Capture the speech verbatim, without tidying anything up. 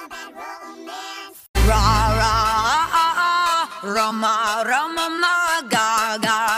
Ra ra ah ah ah, Rama Rama ma ga ga.